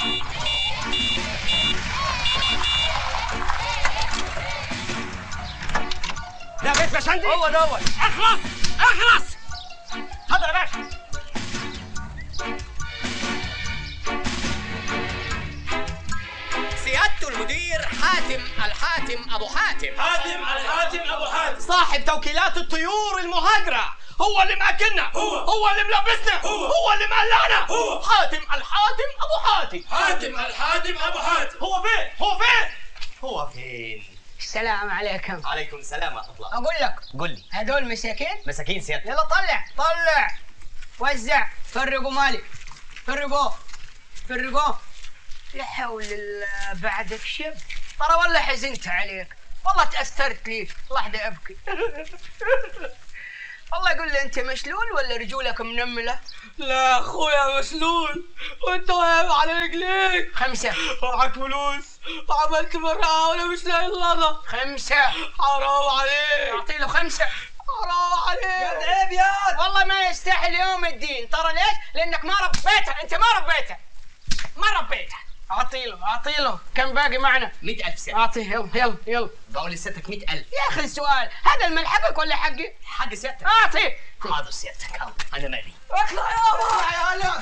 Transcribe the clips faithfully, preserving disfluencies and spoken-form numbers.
ده بيت باشندي؟ هو دوت. اخلص اخلص. اتفضل يا باشا. سيادة المدير حاتم الحاتم أبو حاتم. حاتم الحاتم ابو حاتم صاحب توكيلات الطيور المهاجرة، هو اللي ماكلنا، هو هو اللي ملبسنا، هو هو اللي مقلعنا، هو حاتم الحاتم ابو حاتم. حاتم الحاتم ابو حاتم. هو فين؟ هو فين؟ هو فين؟ السلام عليكم. عليكم السلام ورحمة الله. اقول لك قل لي. هذول مساكين؟ مساكين سيادتك. يلا طلع طلع وزع، فرقوا مالي، فرقوه فرقوه. لا حول الله، بعدك شب. ترى والله حزنت عليك، والله تأثرت ليك، لحظة أبكي. والله قول لي أنت مشلول ولا رجولك منملة؟ لا اخويا مسلول وانت واقف على رجليك. خمسة. معك فلوس وعملت مرة وانا مش لاقي اللحظة. خمسة. حرام عليك. أعطي له خمسة. حرام عليك. يا عيب يا والله ما يستاهل يوم الدين. ترى ليش؟ لأنك ما ربيته، أنت ما ربيته ما ربيته. أعطي له أعطي له. كم باقي معنا؟ مئة ألف سيادة. أعطيه. يلا يلا يلا. بقول لسيادتك مئة ألف. يا أخي السؤال هذا المال حقك ولا حقي؟ حق سيادتك. أعطيه. حاضر سيادتك، أنا مالي. اطلع يابا يا هلا.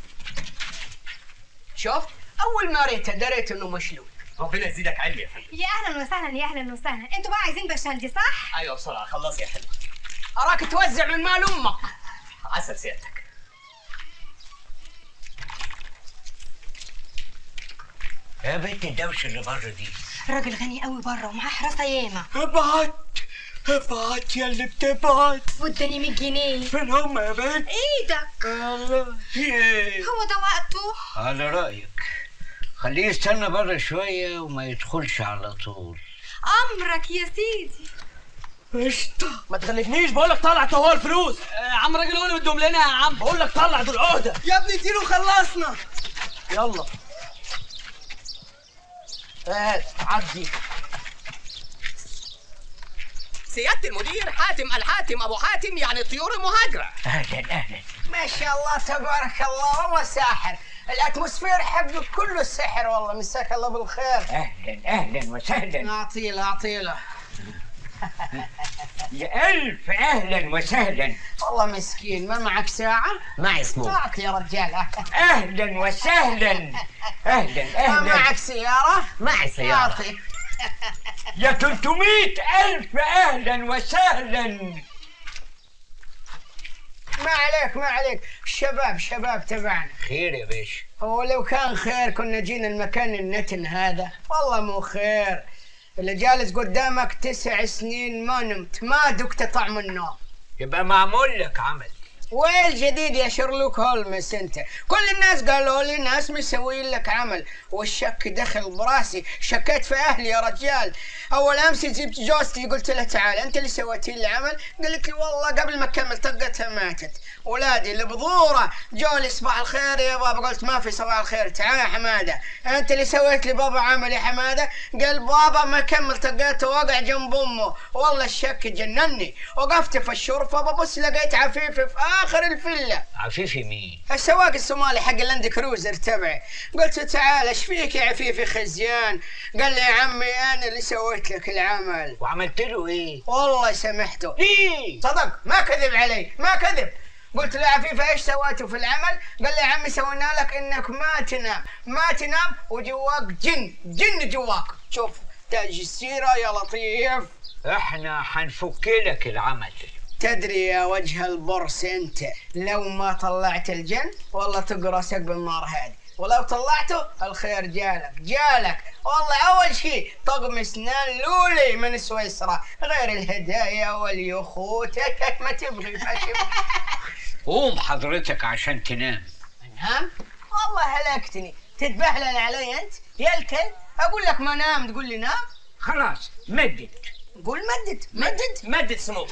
شفت؟ أول ما ريته دريت إنه مشلول. ربنا يزيدك علم يا فندم. يا اهلا وسهلا يا اهلا وسهلا. انتوا بقى عايزين باشندي صح؟ ايوه بسرعة خلصي يا حلوة. أراك توزع من مال أمك. عسل سيادتك. يا بنت الدوشه اللي بره دي. راجل غني قوي بره ومعاه حراسه ياما. ابعت ابعت يا اللي بتبعت. واداني مية جنيه. فين هم يا بنت؟ ايدك. الله ايه. هو ده وقته. على رايك خليه يستنى بره شويه وما يدخلش على طول. امرك يا سيدي. قشطه. ما تخليكنيش، بقول لك طلع هو الفلوس. يا عم راجل هو اللي بدهم لنا يا عم. بقول لك طلع دول عهدة. يا ابني اديله خلصنا. يلا هات عدي. سيادة المدير حاتم الحاتم أبو حاتم يعني الطيور المهاجرة. اهلا اهلا. ما شاء الله تبارك الله، والله ساحر. الاتموسفير حقك كله سحر، والله مساك الله بالخير. اهلا اهلا وسهلا. أعطي له أعطي له. يا الف اهلا وسهلا. والله مسكين. ما معك ساعة؟ معي سمو. معك يا رجال. اهلا وسهلا. اهلا ما اهلا. معك سيارة؟ معي سيارة. أعطي. يا ثلاثمئة الف اهلا وسهلا. ما عليك ما عليك، الشباب شباب تبعنا. خير يا باشا. هو لو كان خير كنا جينا المكان النتن هذا. والله مو خير، اللي جالس قدامك تسع سنين ما نمت، ما دقت طعم النوم. يبقى معمول لك عمل. وين الجديد يا شيرلوك هولمس انت؟ كل الناس قالوا لي ناس مسوين لك عمل، والشك دخل براسي، شكيت في اهلي يا رجال. اول امس جبت جوزتي قلت لها تعال انت اللي سويتي لي العمل، قالت لي والله قبل ما اكمل طقتها ماتت. ولادي البذوره جو لي صباح الخير يا بابا، قلت ما في صباح الخير، تعال يا حماده انت اللي سويت لي بابا عمل يا حماده. قال بابا ما كمل طقته وقع جنب امه. والله الشك جنني، وقفت في الشرفه ببص لقيت عفيفي في اخر الفله. عفيفي مين؟ السواق الصومالي حق اللاند كروزر تبعي. قلت تعال ايش فيك يا عفيفي خزيان؟ قال لي يا عمي انا اللي سويت لك العمل. وعملت له ايه؟ والله سامحته. ليه؟ صدق ما كذب علي ما كذب. قلت له يا عفيفه ايش سويتوا في العمل؟ قال لي يا عمي سوينا لك انك ما تنام ما تنام وجواك جن جن جواك. شوف تاج السيره يا لطيف. احنا حنفك لك العمل. تدري يا وجه البرص انت لو ما طلعت الجن والله تقرصك بالنار هذه، ولو طلعته الخير جالك جالك. والله اول شيء طقم اسنان لولي من سويسرا، غير الهدايا واليخوت ما تبغي ما تبغي. قوم حضرتك عشان تنام. انام؟ والله هلكتني، تتبهلل علي انت يا الكل. اقول لك ما نام تقول لي نام. خلاص مدد. قول مدد مدد مدد سمو.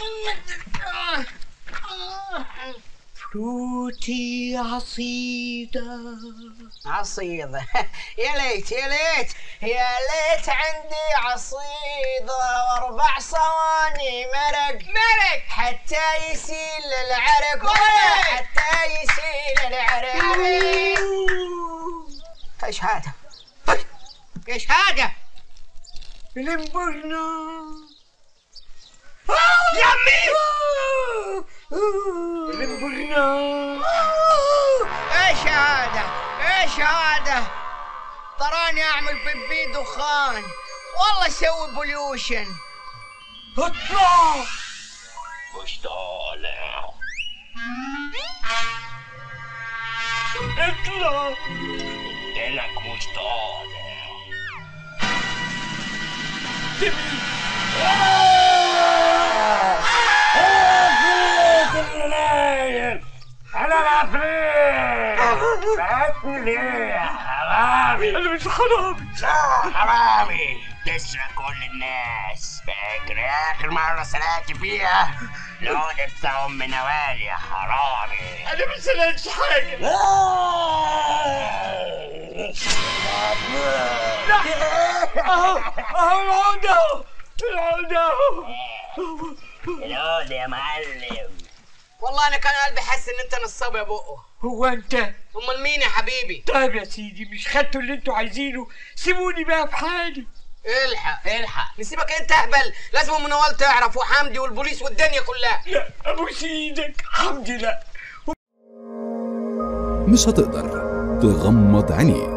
فروتي عصيدة عصيدة. يا ليت يا ليت يا ليت عندي عصيدة واربع صواني مرق مرق حتى يسيل العرق حتى يسيل العرق. ايش هذا؟ ايش هذا؟ لمبرنا يمي لمبرنا. ايش هذا؟ ايش هذا؟ تراني اعمل بيبي دخان والله اسوي بوليوشن. اطلع. مش طالع. اطلع. قلتلك مش طالع. انا العفريت. بعتني ليه يا حرامي؟ انا مش حرامي. لا حرامي تسرق كل الناس. فاكر اخر مرة سرقت فيها العودة بتاع ام نوال يا حرامي؟ انا ما سرقتش حاجة. لا اهو اهو العودة اهو. العودة اهو. العودة يا معلم. والله انا كان قلبي حس ان انت نصاب يا بقه. هو انت؟ امال مين يا حبيبي؟ طيب يا سيدي مش خدتوا اللي انتوا عايزينه، سيبوني بقى في حالي. الحق الحق نسيبك انت اهبل، لازم ام نوال تعرف وحمدي والبوليس والدنيا كلها. لا ابوس ايدك حمدي لا. مش هتقدر تغمض عينيك.